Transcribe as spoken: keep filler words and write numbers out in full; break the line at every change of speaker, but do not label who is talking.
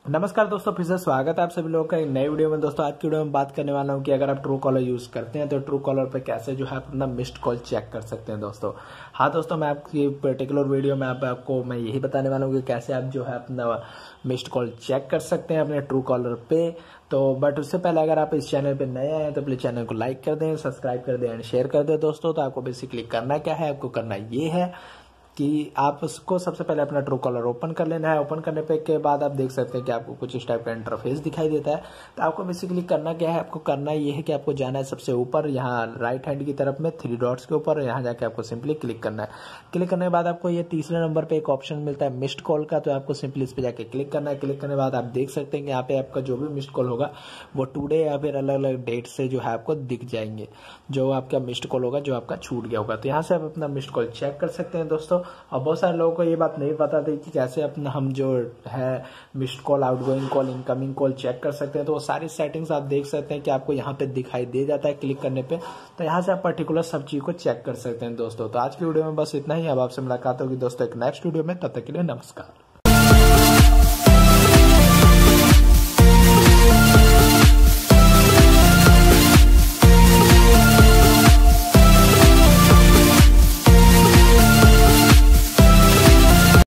नमस्कार दोस्तों, फिर से स्वागत है आप सभी लोगों का एक नई वीडियो में। दोस्तों आज की वीडियो में बात करने वाला हूं कि अगर आप ट्रू कॉलर यूज करते हैं तो ट्रू कॉलर पे कैसे जो है अपना मिस्ड कॉल चेक कर सकते हैं। दोस्तों हाँ दोस्तों, मैं आपकी पर्टिकुलर वीडियो में आप, आपको मैं यही बताने वाला हूं कि कैसे आप जो है अपना मिस्ड कॉल चेक कर सकते हैं अपने ट्रू कॉलर पे। तो बट उससे पहले अगर आप इस चैनल पे नए आए हैं तो प्लीज चैनल को लाइक कर दें, सब्सक्राइब कर दें एंड शेयर कर दें। दोस्तों तो आपको बेसिकली करना क्या है, आपको करना ये है कि आप उसको सबसे पहले अपना ट्रू कॉलर ओपन कर लेना है। ओपन करने पे के बाद आप देख सकते हैं कि आपको कुछ इस टाइप का इंटरफेस दिखाई देता है। तो आपको बेसिकली करना क्या है, आपको करना ये है कि आपको जाना है सबसे ऊपर, यहाँ राइट हैंड की तरफ में थ्री डॉट्स के ऊपर, यहाँ जाके आपको सिंपली क्लिक करना है। क्लिक करने के बाद आपको ये तीसरे नंबर पे एक ऑप्शन मिलता है मिस्ड कॉल का, तो आपको सिंपली इस पर जाके क्लिक करना है। क्लिक करने के बाद आप देख सकते हैं कि यहाँ पे आपका जो भी मिस्ड कॉल होगा वो टुडे या फिर अलग अलग डेट से जो है आपको दिख जाएंगे, जो आपका मिस्ड कॉल होगा जो आपका छूट गया होगा। तो यहाँ से आप अपना मिस्ड कॉल चेक कर सकते हैं दोस्तों। और बहुत सारे को ये बात नहीं पता थी कि कैसे अपना हम जो है missed call, outgoing call, incoming call check कर सकते हैं। तो वो सारी सेटिंग्स आप देख सकते हैं कि आपको यहाँ पे दिखाई दे जाता है क्लिक करने पे। तो यहाँ से आप पर्टिकुलर सब चीज को चेक कर सकते हैं दोस्तों। तो आज की वीडियो में बस इतना ही। अब आपसे मुलाकात होगी दोस्तों एक नेक्स्ट वीडियो में, तब तक के लिए नमस्कार।